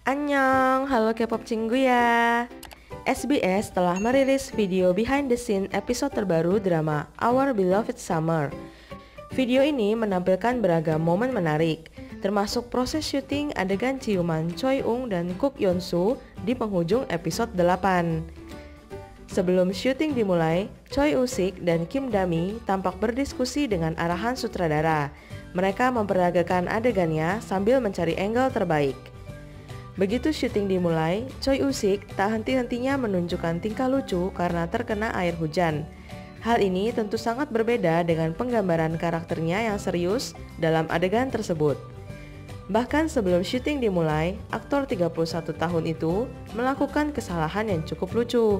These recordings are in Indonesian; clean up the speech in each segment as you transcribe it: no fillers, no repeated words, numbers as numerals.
Annyeong, halo K-pop Cinggu ya. SBS telah merilis video behind the scene episode terbaru drama Our Beloved Summer. Video ini menampilkan beragam momen menarik, termasuk proses syuting adegan ciuman Choi Eun dan Kook Yeon Soo di penghujung episode 8. Sebelum syuting dimulai, Choi Woo-sik dan Kim Da-mi tampak berdiskusi dengan arahan sutradara. Mereka memperagakan adegannya sambil mencari angle terbaik. Begitu syuting dimulai, Choi Woo-sik tak henti-hentinya menunjukkan tingkah lucu karena terkena air hujan. Hal ini tentu sangat berbeda dengan penggambaran karakternya yang serius dalam adegan tersebut. Bahkan sebelum syuting dimulai, aktor 31 tahun itu melakukan kesalahan yang cukup lucu.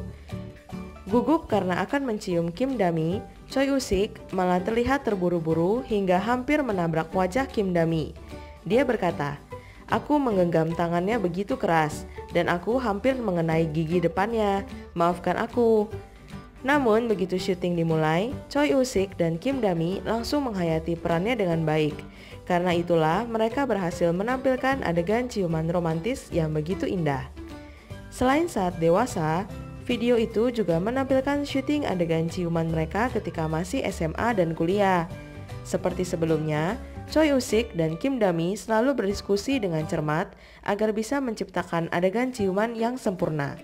Gugup karena akan mencium Kim Da-mi, Choi Woo-sik malah terlihat terburu-buru hingga hampir menabrak wajah Kim Da-mi. Dia berkata, "Aku menggenggam tangannya begitu keras dan aku hampir mengenai gigi depannya. Maafkan aku." Namun begitu syuting dimulai, Choi Woo-sik dan Kim Da-mi langsung menghayati perannya dengan baik. Karena itulah mereka berhasil menampilkan adegan ciuman romantis yang begitu indah. Selain saat dewasa, video itu juga menampilkan syuting adegan ciuman mereka ketika masih SMA dan kuliah. Seperti sebelumnya, Choi Woo-sik dan Kim Da-mi selalu berdiskusi dengan cermat agar bisa menciptakan adegan ciuman yang sempurna.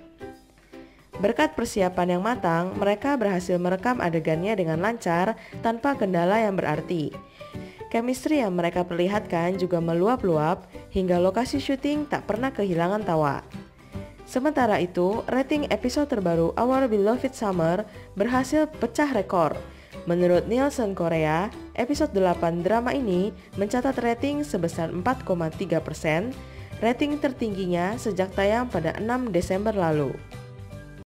Berkat persiapan yang matang, mereka berhasil merekam adegannya dengan lancar tanpa kendala yang berarti. Chemistry yang mereka perlihatkan juga meluap-luap hingga lokasi syuting tak pernah kehilangan tawa. Sementara itu, rating episode terbaru Our Beloved Summer berhasil pecah rekor. Menurut Nielsen Korea, episode 8 drama ini mencatat rating sebesar 4,3%, rating tertingginya sejak tayang pada 6 Desember lalu.